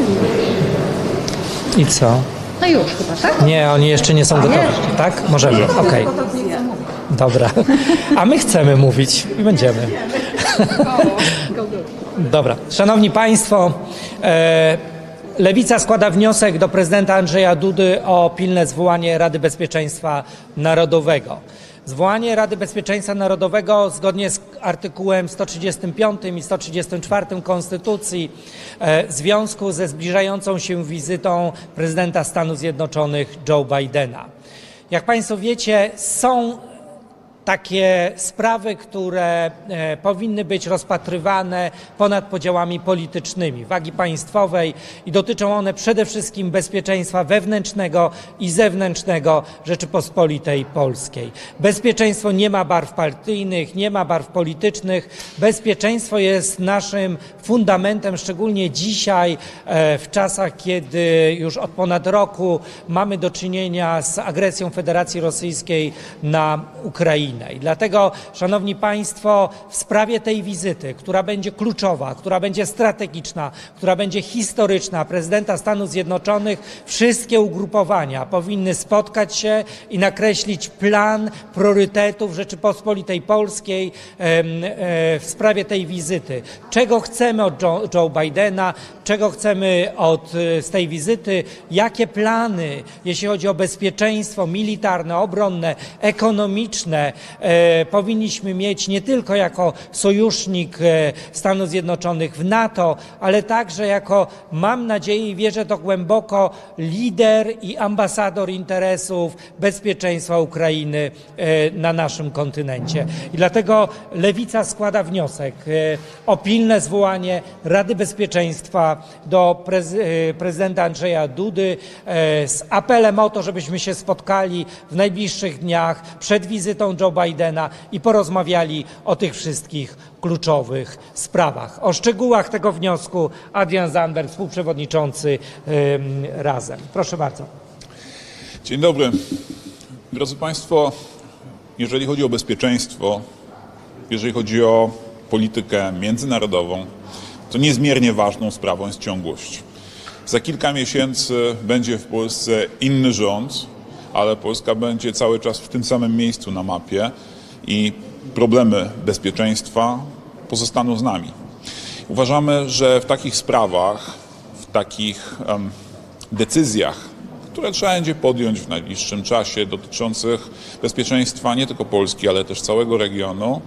I co? No już chyba, tak? Nie, oni jeszcze nie są gotowi. Tak? Możemy. Okej. Dobra. A my chcemy mówić i będziemy. Dobra. Szanowni Państwo, Lewica składa wniosek do prezydenta Andrzeja Dudy o pilne zwołanie Rady Bezpieczeństwa Narodowego. Zwołanie Rady Bezpieczeństwa Narodowego zgodnie z artykułem 135 i 134 Konstytucji w związku ze zbliżającą się wizytą prezydenta Stanów Zjednoczonych Joe Bidena. Jak Państwo wiecie, są takie sprawy, które powinny być rozpatrywane ponad podziałami politycznymi, wagi państwowej i dotyczą one przede wszystkim bezpieczeństwa wewnętrznego i zewnętrznego Rzeczypospolitej Polskiej. Bezpieczeństwo nie ma barw partyjnych, nie ma barw politycznych. Bezpieczeństwo jest naszym fundamentem, szczególnie dzisiaj w czasach, kiedy już od ponad roku mamy do czynienia z agresją Federacji Rosyjskiej na Ukrainę. I dlatego, Szanowni Państwo, w sprawie tej wizyty, która będzie kluczowa, która będzie strategiczna, która będzie historyczna prezydenta Stanów Zjednoczonych, wszystkie ugrupowania powinny spotkać się i nakreślić plan priorytetów Rzeczypospolitej Polskiej w sprawie tej wizyty. Czego chcemy od Joe Bidena, czego chcemy z tej wizyty, jakie plany, jeśli chodzi o bezpieczeństwo militarne, obronne, ekonomiczne, powinniśmy mieć nie tylko jako sojusznik Stanów Zjednoczonych w NATO, ale także jako, mam nadzieję i wierzę to głęboko, lider i ambasador interesów bezpieczeństwa Ukrainy na naszym kontynencie. I dlatego Lewica składa wniosek o pilne zwołanie Rady Bezpieczeństwa do prezydenta Andrzeja Dudy z apelem o to, żebyśmy się spotkali w najbliższych dniach przed wizytą Joe Bidena i porozmawiali o tych wszystkich kluczowych sprawach. O szczegółach tego wniosku Adrian Zandberg, współprzewodniczący Razem. Proszę bardzo. Dzień dobry. Drodzy Państwo, jeżeli chodzi o bezpieczeństwo, jeżeli chodzi o politykę międzynarodową, to niezmiernie ważną sprawą jest ciągłość. Za kilka miesięcy będzie w Polsce inny rząd, ale Polska będzie cały czas w tym samym miejscu na mapie i problemy bezpieczeństwa pozostaną z nami. Uważamy, że w takich sprawach, w takich decyzjach, które trzeba będzie podjąć w najbliższym czasie dotyczących bezpieczeństwa nie tylko Polski, ale też całego regionu,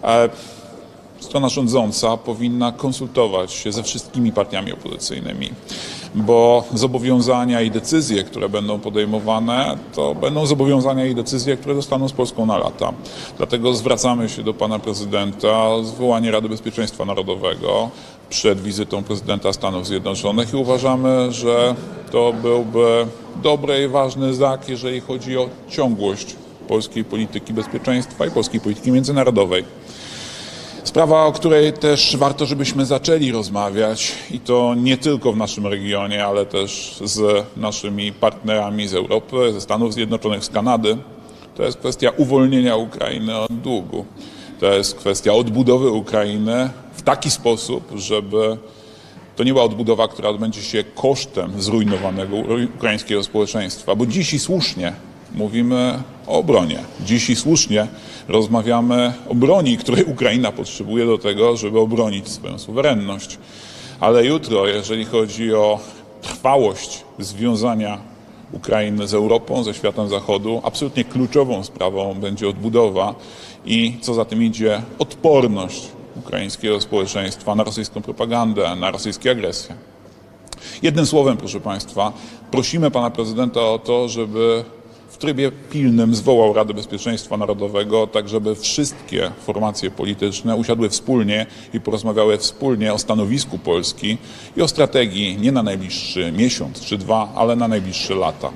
strona rządząca powinna konsultować się ze wszystkimi partiami opozycyjnymi, bo zobowiązania i decyzje, które będą podejmowane, to będą zobowiązania i decyzje, które zostaną z Polską na lata. Dlatego zwracamy się do pana prezydenta o zwołanie Rady Bezpieczeństwa Narodowego przed wizytą prezydenta Stanów Zjednoczonych i uważamy, że to byłby dobry i ważny znak, jeżeli chodzi o ciągłość polskiej polityki bezpieczeństwa i polskiej polityki międzynarodowej. Sprawa, o której też warto, żebyśmy zaczęli rozmawiać i to nie tylko w naszym regionie, ale też z naszymi partnerami z Europy, ze Stanów Zjednoczonych, z Kanady, to jest kwestia uwolnienia Ukrainy od długu. To jest kwestia odbudowy Ukrainy w taki sposób, żeby to nie była odbudowa, która odbędzie się kosztem zrujnowanego ukraińskiego społeczeństwa, bo dziś i słusznie mówimy o obronie. Dziś i słusznie rozmawiamy o broni, której Ukraina potrzebuje do tego, żeby obronić swoją suwerenność. Ale jutro, jeżeli chodzi o trwałość związania Ukrainy z Europą, ze światem Zachodu, absolutnie kluczową sprawą będzie odbudowa i co za tym idzie odporność ukraińskiego społeczeństwa na rosyjską propagandę, na rosyjskie agresje. Jednym słowem, proszę Państwa, prosimy pana prezydenta o to, żeby w trybie pilnym zwołał Radę Bezpieczeństwa Narodowego, tak żeby wszystkie formacje polityczne usiadły wspólnie i porozmawiały wspólnie o stanowisku Polski i o strategii nie na najbliższy miesiąc czy dwa, ale na najbliższe lata.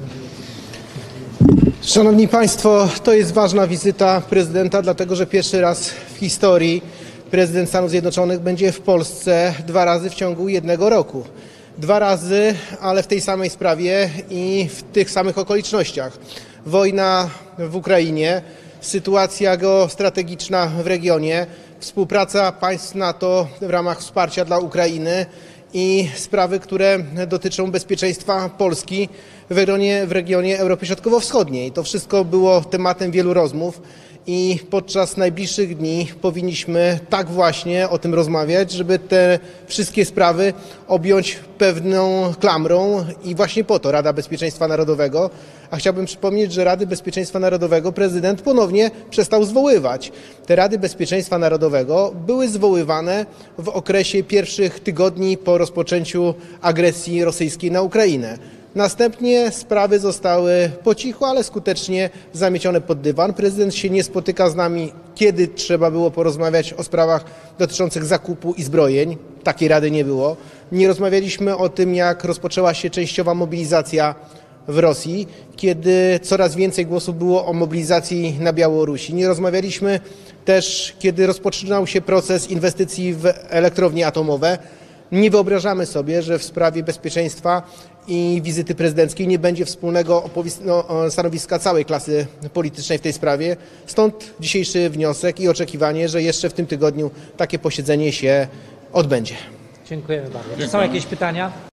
Szanowni Państwo, to jest ważna wizyta prezydenta, dlatego że pierwszy raz w historii prezydent Stanów Zjednoczonych będzie w Polsce 2 razy w ciągu 1 roku. 2 razy, ale w tej samej sprawie i w tych samych okolicznościach. Wojna w Ukrainie, sytuacja geostrategiczna w regionie, współpraca państw NATO w ramach wsparcia dla Ukrainy i sprawy, które dotyczą bezpieczeństwa Polski w regionie Europy Środkowo-Wschodniej. To wszystko było tematem wielu rozmów i podczas najbliższych dni powinniśmy tak właśnie o tym rozmawiać, żeby te wszystkie sprawy objąć pewną klamrą i właśnie po to Rada Bezpieczeństwa Narodowego. A chciałbym przypomnieć, że Rady Bezpieczeństwa Narodowego prezydent ponownie przestał zwoływać. Te Rady Bezpieczeństwa Narodowego były zwoływane w okresie pierwszych tygodni po rozpoczęciu agresji rosyjskiej na Ukrainę. Następnie sprawy zostały po cichu, ale skutecznie zamiecione pod dywan. Prezydent się nie spotyka z nami, kiedy trzeba było porozmawiać o sprawach dotyczących zakupu i zbrojeń. Takiej rady nie było. Nie rozmawialiśmy o tym, jak rozpoczęła się częściowa mobilizacja w Rosji, kiedy coraz więcej głosów było o mobilizacji na Białorusi. Nie rozmawialiśmy też, kiedy rozpoczynał się proces inwestycji w elektrownie atomowe. Nie wyobrażamy sobie, że w sprawie bezpieczeństwa i wizyty prezydenckiej nie będzie wspólnego stanowiska całej klasy politycznej w tej sprawie. Stąd dzisiejszy wniosek i oczekiwanie, że jeszcze w tym tygodniu takie posiedzenie się odbędzie. Dziękujemy bardzo. Czy są Dziękuję. jakieś pytania?